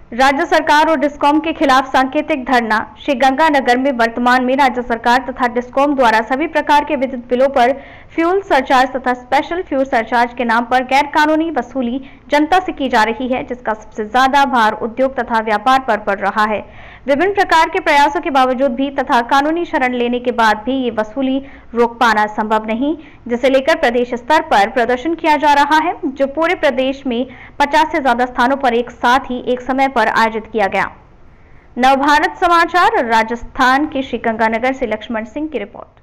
राज्य सरकार और डिस्कॉम के खिलाफ सांकेतिक धरना। श्रीगंगानगर में वर्तमान में राज्य सरकार तथा डिस्कॉम द्वारा सभी प्रकार के विद्युत बिलों पर फ्यूल सरचार्ज तथा स्पेशल फ्यूल सरचार्ज के नाम पर गैर कानूनी वसूली जनता से की जा रही है, जिसका सबसे ज्यादा भार उद्योग तथा व्यापार पर पड़ रहा है। विभिन्न प्रकार के प्रयासों के बावजूद भी तथा कानूनी शरण लेने के बाद भी ये वसूली रोक पाना संभव नहीं, जिसे लेकर प्रदेश स्तर पर प्रदर्शन किया जा रहा है, जो पूरे प्रदेश में 50 से ज्यादा स्थानों पर एक साथ ही एक समय पर आयोजित किया गया। नवभारत समाचार राजस्थान के श्रीगंगानगर से लक्ष्मण सिंह की रिपोर्ट।